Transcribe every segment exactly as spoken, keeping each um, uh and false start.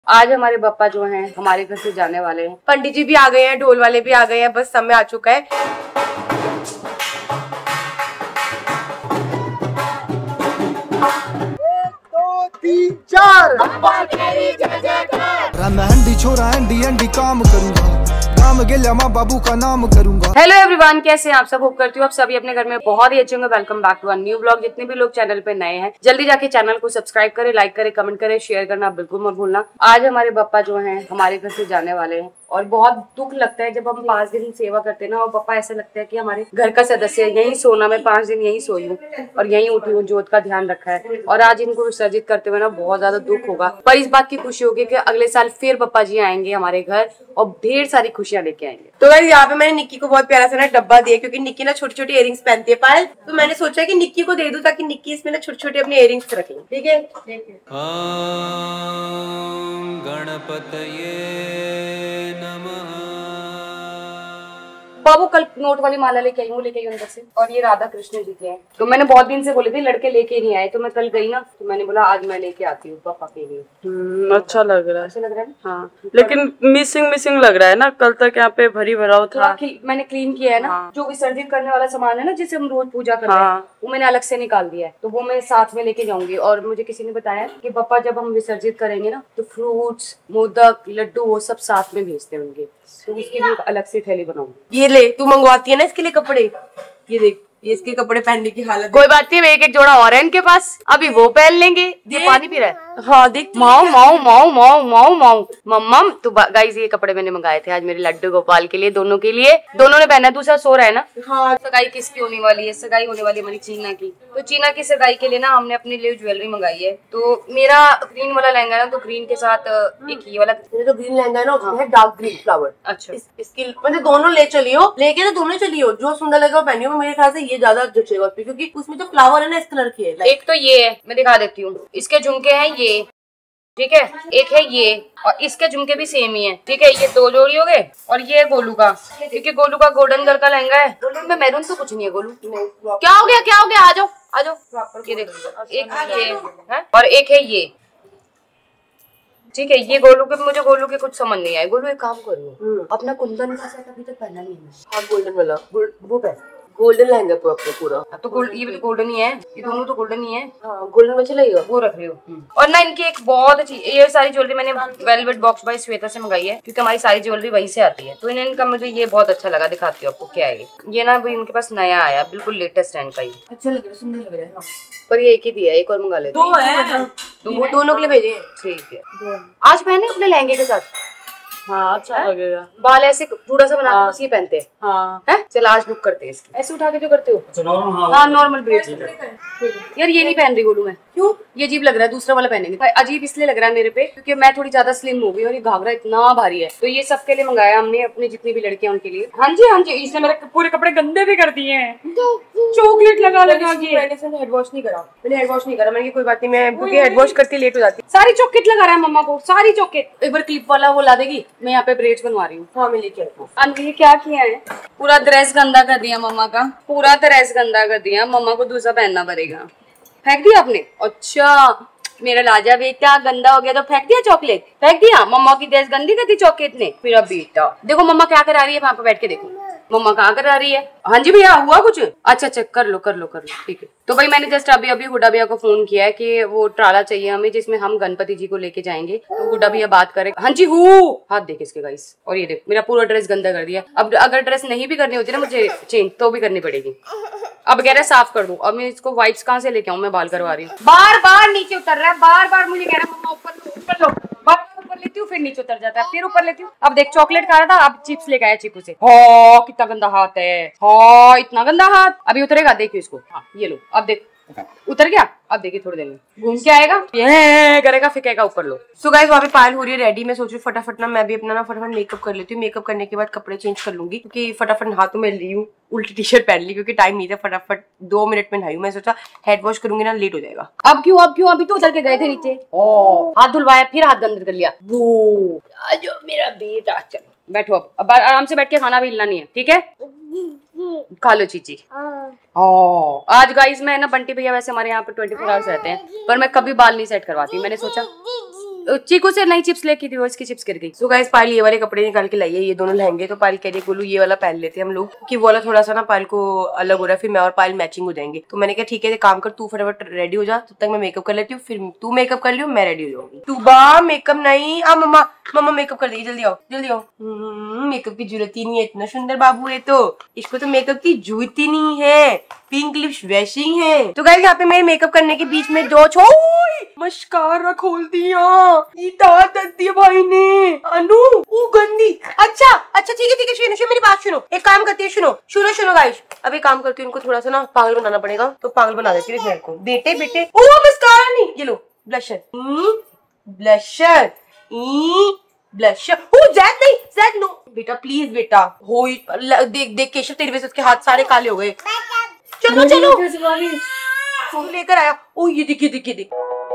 आज हमारे पापा जो हैं हमारे घर से जाने वाले हैं। पंडित जी भी आ गए हैं, ढोल वाले भी आ गए हैं, बस समय आ चुका है। एक दो तीन चार छोरा एंडी एंडी काम करूंगा, काम गेल्या माँ बाबू का नाम करूंगा। हेलो एवरीवन, कैसे हैं आप सब? होप करती हूँ आप सभी अपने घर में बहुत ही अच्छे होंगे। Welcome back to a new blog. जितने भी लोग चैनल पे नए हैं जल्दी जाके चैनल को सब्सक्राइब करें, लाइक करें, कमेंट करें, शेयर करना बिल्कुल मत भूलना। आज हमारे पापा जो हैं हमारे घर से जाने वाले हैं और बहुत दुख लगता है जब हम पांच दिन सेवा करते हैं ना, और पापा ऐसा लगता है कि हमारे घर का सदस्य है। यही सोना, मैं पांच दिन यही सोई हूँ और यही उठी हूँ, जोत का ध्यान रखा है। और आज इनको विसर्जित करते हुए ना बहुत ज्यादा दुख होगा, पर इस बात की खुशी होगी कि अगले साल फिर पापा जी आएंगे हमारे घर और ढेर सारी खुशियां लेके आएंगे। तो गाइस यहाँ पे मैंने निक्की को बहुत प्यारा सा ना डब्बा दिया, क्योंकि निक्की ना छोटी छोटी इयरिंग्स पहनती है पायल, तो मैंने सोचा कि निक्की को दे दूं ताकि निक्की इसमें ना छोटे छोटे अपने इयरिंग्स रख ले। ठीक है, गणपतये नमः। बाबू कल नोट वाली माला लेके आई हूँ, लेके आई अंदर से, और ये राधा कृष्ण जी के हैं। तो मैंने बहुत दिन से बोले थे लड़के लेके नहीं आए, तो मैं कल गई ना, तो मैंने बोला आज मैं लेके आती हूँ पापा के लिए। हम्म, अच्छा लग रहा है। अच्छा लग रहा है हाँ, लेकिन मिसिंग मिसिंग लग रहा है ना। कल तक यहाँ पे भरी भराव था। मैंने क्लीन किया है ना। हाँ। जो विसर्जित करने वाला सामान है ना, जिसे हम रोज पूजा करते हैं, वो मैंने अलग से निकाल दिया है, तो वो मैं साथ में लेके जाऊंगी। और मुझे किसी ने बताया कि पापा जब हम विसर्जित करेंगे ना, तो फ्रूट्स, मोदक, लड्डू वो सब साथ में भेजते होंगे, तो उसकी भी अलग से थैली बनाऊंगी। ये ले, तू मंगवाती है ना इसके लिए कपड़े, ये देख, ये इसके कपड़े पहनने की हालत। कोई बात नहीं, एक एक जोड़ा और है इनके पास, अभी वो पहन लेंगे। ये पानी पी रहा है। हाँ देख, माऊ माऊ माऊ माऊ माऊ माऊ मम्मम। तो गाइस ये कपड़े मैंने मंगाए थे आज मेरे लड्डू गोपाल के लिए, दोनों के लिए। दोनों ने पहना है, दूसरा सो रहा है ना। हाँ। सगाई किसकी होने वाली है? सगाई होने वाली हमारी चीना की। तो चीना की सगाई के लिए ना हमने अपने लिए ज्वेलरी मंगाई है। तो मेरा ग्रीन वाला लहंगा है ना, तो ग्रीन के साथ एक ये वाला जो ग्रीन लहंगा है ना, उसमें है डार्क ग्रीन फ्लावर। अच्छा, इस, इसकी मतलब दोनों ले चलियो, लेके ना दोनों चलियो, जो सुंदर लगे वो पहनियो। मेरे ख्याल से ये ज्यादा जचेगा, क्योंकि उसमें जो फ्लावर है ना इस कलर की है। एक तो ये है, मैं दिखा देती हूँ। इसके झुमके हैं ये, ठीक है, एक है ये, और इसके झुमके भी सेम ही है। ठीक है, ये दो जोड़ी हो गए। और ये गोलू का, क्योंकि गोलू का गोल्डन कलर का लहंगा है। गोलू में मैरून तो कुछ नहीं है। गोलू क्या हो गया, क्या हो गया? आ जाओ आ जाओ। ये देखो, एक ये है और एक है ये। ठीक है, ये गोलू के, मुझे गोलू के कुछ समझ नहीं आए। गोलू एक काम करो, अपना कुंदन का सेट अभी तक पहना नहीं है। हाँ, गोल्डन वाला वो पहन, गोल्डन लहंगा पूरा पूरा। तो गोल्ड, ये भी गोल्डन ही है, ये दोनों तो गोल्डन ही है। हाँ, गोल्डन में चलेगा, वो रख रही हो। और ना इनकी एक बहुत अच्छी, ये सारी ज्वेलरी मैंने वेलवेट बॉक्स बाय श्वेता से मंगाई है, क्योंकि हमारी सारी ज्वेलरी वहीं से आती है। तो इन्हें इनका मुझे ये बहुत अच्छा लगा, दिखाती हूँ आपको क्या है। ये ना अभी इनके पास नया आया, बिल्कुल लेटेस्ट है इनका। अच्छा लग रहा है, सुंदर लग रहा है। पर ये एक ही दिया है, एक और मंगा लेते दो है, तो वो दोनों के लिए भेजे। ठीक है, आज पहने अपने लहंगे के साथ। हाँ, अच्छा लगेगा। बाल ऐसे थोड़ा सा बना के बस ये पहनते हैं। हाँ है, चल आज लुक करते हैं इसकी। ऐसे उठा के जो करते हो। हाँ, नॉर्मल ब्रेड। यार ये नहीं पहन रही गोलू मैं। क्यों? ये अजीब लग रहा है, दूसरा वाला पहनेंगे। अजीब इसलिए लग रहा है मेरे पे, क्योंकि मैं थोड़ी ज्यादा स्लिम हो गई और ये घाघरा इतना भारी है। तो ये सबके लिए मंगाया हमने, अपनी जितनी भी लड़कियां उनके लिए। हाँ जी हाँ जी, इसने मेरे पूरे कपड़े गंदे भी कर दिए हैं, चॉकलेट लगा लगा के। मैंने हेड वॉश नहीं करा, मैंने हेड वॉश नहीं करा। मैंने कोई बात नहीं, मैं क्योंकि हेड वॉश करती लेट हो जाती। सारी चॉकलेट लगा रहा है मम्मा को, सारी चॉकलेट। एक बार क्लिप वाला वो ला देगी, मैं यहाँ पे ब्रेड्स बनवा रही हूँ। हाँ, मैं लेके आई हूँ। अनवी क्या किया है? पूरा ड्रेस गंदा कर दिया मम्मा का, पूरा ड्रेस गंदा कर दिया। मम्मा को दूसरा पहनना पड़ेगा। फेंक दिया आपने? अच्छा, मेरा लाजा बेटा गंदा हो गया तो फेंक दिया चॉकलेट? फेंक दिया? मम्मा की ड्रेस गंदी कर दी चॉकलेट ने। मेरा बेटा देखो मम्मा क्या करा रही है, वहां पे बैठ के देखो मम्मा कहाँ करा रही है। हाँ जी भैया, हुआ कुछ? अच्छा अच्छा, कर लो कर लो कर लो, ठीक है। तो भाई मैंने जस्ट अभी अभी हुडा भैया को फोन किया है कि वो ट्राला चाहिए हमें, जिसमें हम गणपति जी को लेके जाएंगे। तो हुडा भैया बात करे। हाँ जी, हूँ। हाथ देख इसके गाइस। और ये देख, मेरा पूरा ड्रेस गंदा कर दिया। अब अगर ड्रेस नहीं भी करनी होती ना मुझे चेंज, तो भी करनी पड़ेगी। अब कह रहा है साफ कर दूं। अब मैं इसको वाइप्स कहाँ से लेके आऊं? मैं बाल करवा रही हूँ। बार बार नीचे उतर रहा है, बार बार मुझे कह रहा है मम्मा ऊपर लो ऊपर लो। बार ऊपर लेती हूँ, फिर नीचे उतर जाता है, फिर ऊपर लेती हूँ। अब देख, चॉकलेट खा रहा था, अब चिप्स लेके आया चीकू से। हाँ, कितना गंदा हाथ है। हाँ, इतना गंदा हाथ। अभी उतरेगा, देखियो इसको। हाँ, ये लो, अब देख उतर गया। अब देखिए थोड़ी देर में घूम के आएगा, ये करेगा, फिर कहेगा ऊपर लो। सो गाइस, वहाँ पे पायल हो रही है रेडी। मैं सोच रही हूँ फटाफट ना मैं भी अपना ना फटाफट मेकअप कर लेती हूँ। मेकअप करने के बाद कपड़े चेंज कर लूंगी, क्योंकि फटाफट हाथों में ली हूँ, उल्टी टी शर्ट पहन ली, क्योंकि टाइम नहीं था। फटाफट दो मिनट में नहाई हूँ। मैं सोचा हेड वॉश करूंगी ना, लेट हो जाएगा। अब क्यों अब क्यों अभी तो उतर के गए थे नीचे। ओ, हाथ धुलवाया, फिर हाथ गंदा कर लिया। वो जो मेरा बेटा, चलो बैठो। अब अब आराम से बैठ के खाना भी हिलना नहीं है, ठीक है? खा लो चीची। ओ, आज गाइस मैं ना बंटी भैया, वैसे हमारे यहाँ पे ट्वेंटी फोर आवर्स रहते हैं, पर मैं कभी बाल नहीं सेट करवाती। मैंने सोचा चीकू से नई चिप्स लेके थी, वो इसकी चिप्स गिर गई। सो गाइस पायल ये वाले कपड़े निकाल के लाई है, ये दोनों लहंगे। तो पायल कह रही है गोलू ये वाला पहन लेते हैं हम लोग, क्योंकि वो वाला थोड़ा सा ना पायल को अलग हो रहा है, फिर मैं और पायल मैचिंग हो जाएंगे। तो मैंने कहा ठीक है काम कर, तू फटाफट रेडी हो जा, तब तक मैं मेकअप कर लेती हूँ, फिर तू मेकअप कर लियो, मैं रेडी हो जाऊंगी। तू बा मेकअप नहीं, आ मम्मा मम्मा मेकअप कर देगी, जल्दी आओ जल्दी आओ। मेकअप की जरूरत ही नहीं है, इतना सुंदर बाबू है तो इसको तो मेकअप की जरूरत ही नहीं है, पिंक लिप्स वैसे ही है। तो गाइस यहाँ पे मेरे मेकअप करने के बीच में दो छो मस्कारा खोल दिया, दिया भाई ने। अनु वो गंदी। अच्छा अच्छा ठीक है ठीक है, सुनो सुनो मेरी बात सुनो, एक काम करती है, सुनो सुनो सुनो गाइस, अब एक काम करती हूँ, उनको थोड़ा सा ना पागल बनाना पड़ेगा, तो पागल बना देती हूँ को। बेटे बेटे ओ मस्कारा नहीं, ये लो ब्लशर ब्लशर ब्लशर। ओ जैद नहीं जैद नो बेटा प्लीज बेटा, हो देख देख केशव तेरी वजह से उसके हाथ सारे काले हो गए। चलो चलो लेकर आया। ओ ये देखिए देखिए देख।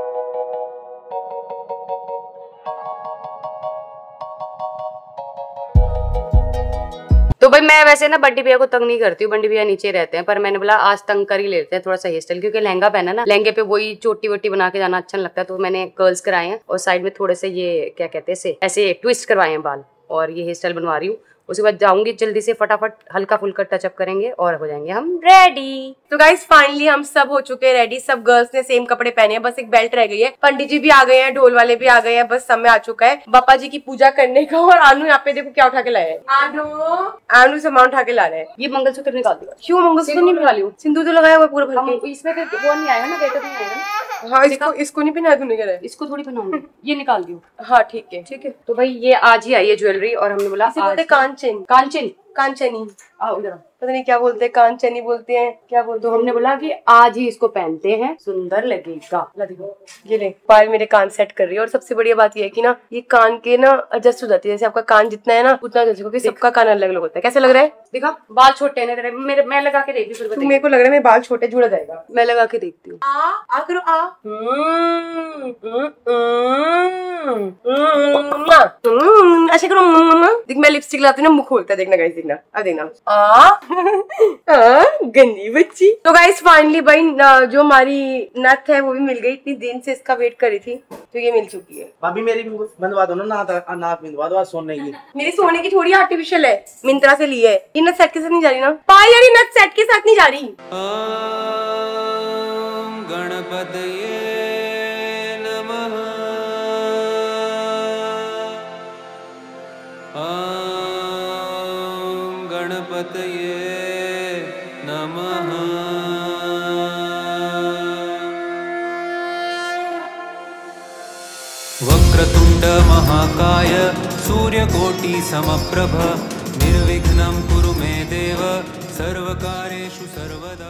तो भाई मैं वैसे ना बंटी भैया को तंग नहीं करती हूँ, बंटी भैया नीचे रहते हैं, पर मैंने बोला आज तंग कर ही लेते हैं थोड़ा सा हेयर स्टाइल, क्योंकि लहंगा पहना ना, लहंगे पे वही चोटी वोटी बना के जाना अच्छा लगता है। तो मैंने कर्ल्स कराए हैं और साइड में थोड़े से ये क्या कहते हैं ऐसे ट्विस्ट करवाए हैं बाल, और ये हेयर स्टाइल बनवा रही हूँ। उसके बाद जाऊंगी जल्दी से, फटाफट हल्का फुल्का टचअप करेंगे और हो जाएंगे हम रेडी। तो गाइस फाइनली हम सब हो चुके हैं रेडी, सब गर्ल्स ने सेम कपड़े पहने हैं, बस एक बेल्ट रह गई है। पंडित जी भी आ गए हैं, ढोल वाले भी आ गए हैं, बस समय आ चुका है बापा जी की पूजा करने का। और आनू यहाँ पे देखो क्या उठा के लाए हैं, आनू आनू सामान उठा के ला रहे हैं। ये मंगलसूत्र निकाल दिया। क्यों मंगलसूत्र नहीं निकाली? सिंदूर तो लगाया हुआ पूरा भर के। इसमें वो नहीं आएगा ना, बेटा नहीं आएगा। हाँ इसको इसको नहीं पहना तूने, कह रहा है इसको थोड़ी पहनाऊंगी, ये निकाल दियो। हाँ ठीक है ठीक है। तो भाई ये आज ही आई है ज्वेलरी, और हमने बोला कांचन कांचन कांचनी, आओ इधर, पता नहीं क्या बोलते हैं, कांचनी बोलते हैं क्या बोलते। तो हमने बोला कि आज ही इसको पहनते हैं, सुंदर लगेगा। ये ले पायल मेरे कान सेट कर रही है, और सबसे बढ़िया बात ये है कि ना ये कान के ना एडजस्ट हो जाती है, जैसे आपका कान जितना है ना उतना जैसे, क्योंकि सबका कान अलग अलग होता है। कैसे लग रहा है देखा, बाल छोटे हैं तेरे, मेरे मैं लगा के देखती हूँ, मेरे को लग रहा है मेरे बाल छोटे जुड़ा जाएगा। मैं लगा के देखती हूँ। आ आ करो आ, ऐसे करो। देख मैं लिपस्टिक लाती हूँ ना, मुंह खोलता है, देखना गाइस देखना, अब देखना आ, आ गंदी बच्ची। तो गाइस फाइनली भाई जो हमारी नथ है वो भी मिल गई, इतनी दिन से इसका वेट करी थी, तो ये मिल चुकी है। भाभी मेरी बनवा दो ना, नाक बनवा दो सोने की। मेरी सोने की थोड़ी आर्टिफिशियल है, मिंत्रा से ली है। ये नथ सेट के साथ नहीं जा रही ना पाई, यार ये नथ सेट के साथ नहीं जा रही। गणपतये नमः। गणपतये नमः। वक्रतुंड महाकाय सूर्यकोटि समप्रभ निर्विघ्नं कुरु मे देव सर्वकार्येषु सर्वदा।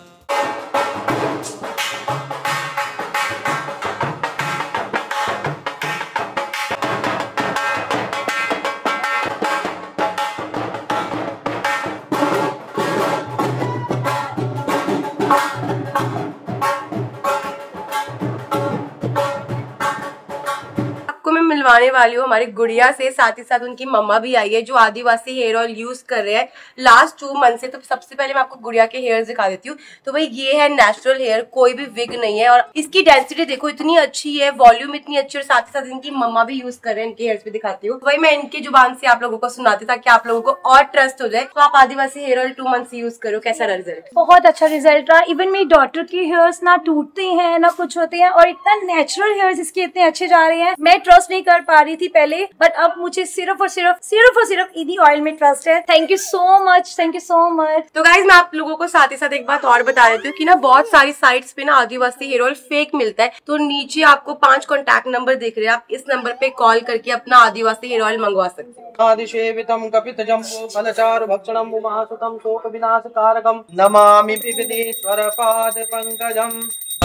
मिलवाने वाली हूँ हमारी गुड़िया से, साथ ही साथ उनकी मम्मा भी आई है जो आदिवासी हेयर ऑयल यूज कर रहे हैं लास्ट टू मंथ से। तो सबसे पहले मैं आपको गुड़िया के हेयर दिखा देती हूँ। तो भाई ये है नेचुरल हेयर, कोई भी विग नहीं है, और इसकी डेंसिटी देखो इतनी अच्छी है, वॉल्यूम इतनी अच्छी, और साथ ही साथ इनकी मम्मा भी यूज कर रहे हैं, इनके हेयर पे दिखाती हूँ। तो भाई मैं इनकी जुबान से आप लोगों को सुनाती हूँ ताकि आप लोगों को और ट्रस्ट हो जाए। तो आप Adivasi hair oil two month से यूज करो, कैसा रिजल्ट? बहुत अच्छा रिजल्ट रहा। इवन मेरी डॉटर के हेयर्स ना टूटते हैं ना कुछ होते हैं, और इतना नेचुरल हेयर्स इसके इतने अच्छे जा रहे हैं। मैं ट्रस्ट नहीं कर पा रही थी पहले, बट अब मुझे सिर्फ और सिर्फ सिर्फ और सिर्फ इन्हीं ऑयल में ट्रस्ट है। Thank you so much, thank you so much. तो गाइज मैं आप लोगों को साथ ही साथ एक बात और बता देती हूँ कि ना बहुत सारी साइट्स पे ना आदिवासी हेयर ऑयल फेक मिलता है। तो नीचे आपको पांच कॉन्टैक्ट नंबर दिख रहे हैं, आप इस नंबर पे कॉल करके अपना आदिवासी हेयर ऑयल मंगवा सकते हैं। आदिसेवितं कपितजम्बो फलचारु भक्षणं उमासुतं शोक विनाशकारकं नमामि विघ्नेश्वर पाद पंकजम्।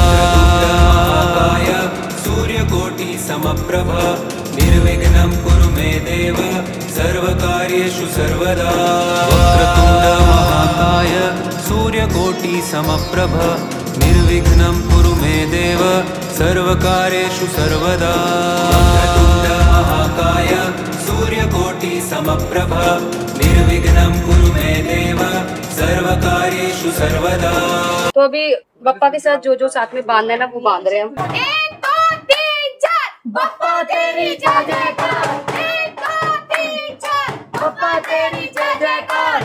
सूर्यकोटि समप्रभ निर्विघ्नं कुरु मे देव सर्वकार्येषु सर्वदा। वक्रतुंड महाकाय सूर्यकोटि समप्रभ निर्विघ्नं कुरु मे देव सर्वकार्येषु सर्वदा। वक्रतुंड महाकाय सूर्यकोटि समप्रभ निर्विघ्नं कुरु मे देव सर्वकार्येषु सर्वदा। तो अभी बप्पा के साथ जो जो साथ में बांधना है ना वो बांध रहे हैं हम। बप्पा तेरी जय जयकार, एक दो तीन चार, बप्पा तेरी जय जयकार।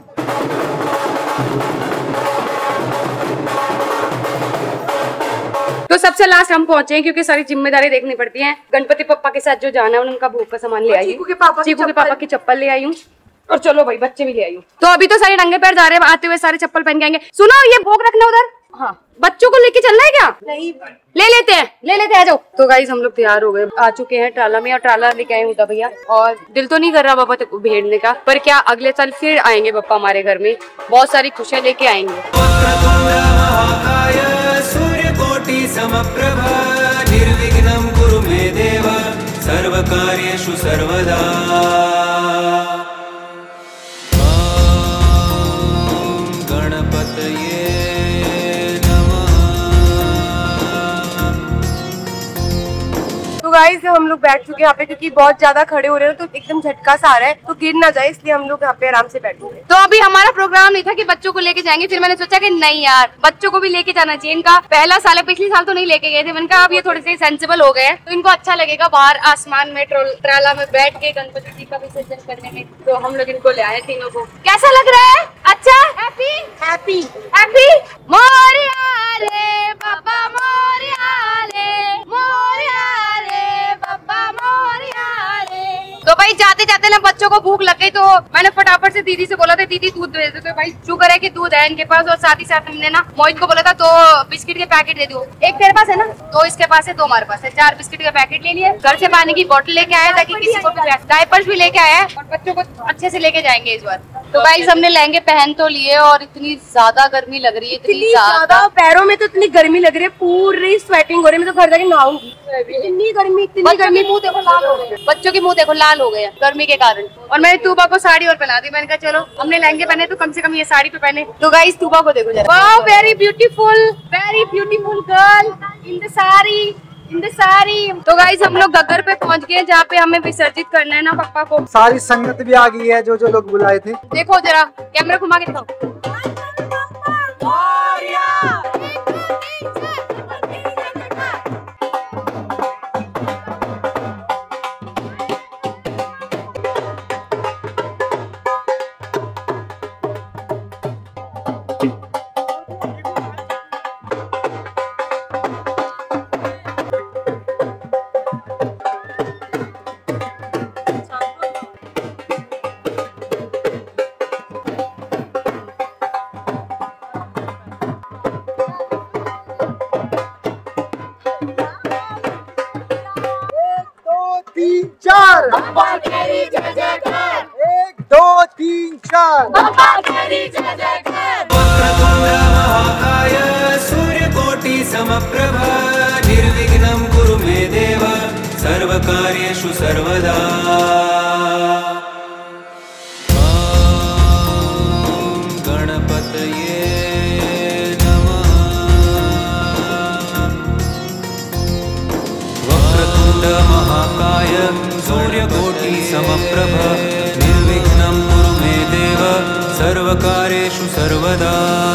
तो सबसे लास्ट हम पहुंचे हैं क्योंकि सारी जिम्मेदारी देखनी पड़ती है। गणपति पप्पा के साथ जो जाना है उनका भोग का सामान ले आई, चीकू के पापा चीकू के पापा की चप्पल ले आई हूँ, और चलो भाई बच्चे भी ले आई हूँ। तो अभी तो सारे नंगे पैर जा रहे हैं, आते हुए सारे चप्पल पहन के आएंगे। सुनो ये भोग रखना उधर। हाँ बच्चों को लेके चलना है क्या? नहीं ले लेते हैं, ले लेते हैं, आ जाओ। तो गाइस हम लोग तैयार हो गए, आ चुके हैं ट्राला में, और ट्राला लेके आए होता भैया। और दिल तो नहीं कर रहा बाबा को भेजने का, पर क्या अगले साल फिर आएंगे पापा हमारे घर में, बहुत सारी खुशियाँ लेके आएंगे। सूर्यकोटि समप्रभा निर्विघ्नं कुरु मे देव सर्वकार्येषु सर्वदा। गाइस हम लोग बैठ चुके हैं यहाँ पे, क्योंकि बहुत ज्यादा खड़े हो रहे हैं तो एकदम झटका सा आ रहा है, तो गिर ना जाए इसलिए हम लोग यहाँ पे आराम से बैठेंगे। तो अभी हमारा प्रोग्राम नहीं था कि बच्चों को लेके जाएंगे, फिर मैंने सोचा कि नहीं यार बच्चों को भी लेके जाना चाहिए। इनका पहला साल है, पिछले साल तो नहीं लेके गए थे, मैंने कहा अब ये थोड़े से सेंसिबल हो गए हैं तो इनको अच्छा लगेगा बाहर आसमान में ट्राला में बैठ के गणपति जी का विसर्जन करने में। तो हम लोग इनको ले आए तीनों को। कैसा लग रहा है? अच्छा, हैप्पी हैप्पी हैप्पी। मोरिया रे बाबा मोरिया रे, मोरिया रे बाबा मोरिया रे। तो भाई जाते जाते ना बच्चों को भूख लग गई, तो मैंने फटाफट से दीदी से बोला था दीदी दूध भेज दो। तो भाई शुक्र है कि दूध है इनके पास, और साथ ही साथ हमने ना मोहित को बोला था दो बिस्किट के पैकेट दे दो। एक तेरे पास है ना, दो इसके पास है, दो हमारे पास है, चार बिस्किट के पैकेट ले लिए। घर से पानी की बोतल लेके आया ताकि किसी को भी, डायपर्स भी लेके आया और बच्चों को अच्छे से लेके जाएंगे इस बार। तो भाई हमने लहंगे पहन तो लिए, और इतनी ज्यादा गर्मी लग रही है, इतनी ज्यादा पैरों में तो इतनी गर्मी लग रही है, पूरी स्वेटिंग हो रही है। मैं तो घर जाके नहाऊंगी, इतनी गर्मी इतनी गर्मी। मुंह देखो लाल हो गए, बच्चों के मुंह देखो लाल हो गए गर्मी के कारण। और मैंने तूबा को साड़ी और पहना दी, मैंने कहा चलो हमने लहंगे पहने तो कम से कम ये साड़ी तो पहने। तो गाइस तूबा को देखो जरा, wow very beautiful, very beautiful girl in the sari, in the sari. तो गाइस हम लोग गगर पे पहुंच गए जहाँ पे हमें विसर्जित करना है ना पापा को। सारी संगत भी आ गई है, जो जो लोग बुलाए थे। देखो जरा कैमरा घुमा के दिखाओ। चार बप्पा तेरी जय जयकार, एक दो तीन चार बप्पा तेरी जय जयकार। वक्रतुंड महाकाय सूर्यकोटि समप्रभा निर्विघ्नं कुरु मे देव सर्वकार्येषु सर्वदा। महाकाय सूर्यकोटि समप्रभ निर्विघ्नं कुरु मे देव सर्वकार्येषु सर्वदा।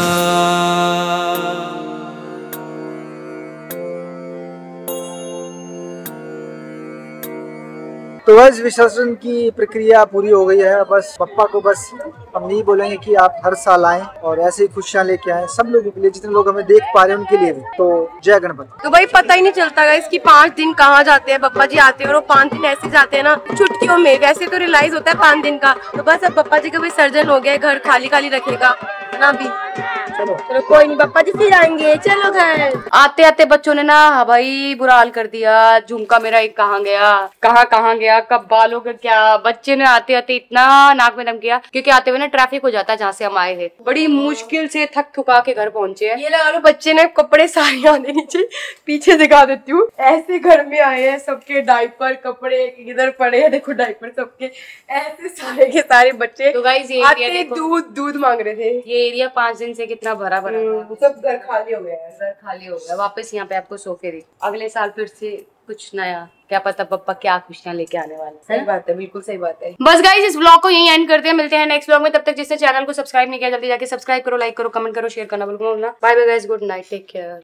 तो बस विसर्जन की प्रक्रिया पूरी हो गई है। बस पप्पा को बस हम नहीं बोलेंगे कि आप हर साल आएं और ऐसे ही खुशियां लेके आएं, सब लोगों के लिए, जितने लोग हमें देख पा रहे हैं उनके लिए भी। तो जय गणपति। तो भाई पता ही नहीं चलता है इसकी पाँच दिन कहाँ जाते हैं। पप्पा जी आते हैं और वो पाँच दिन ऐसे जाते हैं ना छुट्टियों में, वैसे तो रियलाइज होता है पाँच दिन का। तो बस अब पप्पा जी का विसर्जन हो गया, घर खाली खाली रखेगा ना भी। चलो चलो कोई नहीं, पप्पा जी फिर आएंगे, चलो घर। आते आते बच्चों ने ना भाई बुरा हाल कर दिया। झुमका मेरा एक कहाँ गया, कहाँ कहाँ गया, कब बालों का क्या। बच्चे ने आते आते इतना नाक में दम किया, क्योंकि आते हुए ना ट्रैफिक हो जाता है जहाँ से हम आए थे। बड़ी मुश्किल से थक थुका के घर पहुंचे हैं। ये लगा लो बच्चे ने कपड़े सारे आने नीचे पीछे दिखा देती हूँ। ऐसे घर में आए हैं, सबके डायपर कपड़े इधर पड़े हैं, देखो डायपर सबके, ऐसे सारे के सारे बच्चे। तो गाइस ये आते दूध दूध मांग रहे थे। ये एरिया पांच दिन से कितना भरा भरा था, सब घर खाली हो गया है। घर खाली हो गया। वापस यहाँ पे आपको सोफे दी। अगले साल फिर से कुछ नया, क्या पता पप्पा क्या खुशियां लेके आने वाले। सही बात है, बिल्कुल सही बात है। बस गाइस इस ब्लॉग को यहीं एंड करते हैं, मिलते हैं नेक्स्ट ब्लॉग में। तब तक जिसने चैनल को सब्सक्राइब नहीं किया जल्दी जाके सब्सक्राइब करो, लाइक करो, कमेंट करो, शेयर करना बिल्कुल ना। Bye bye guys, good night, take care.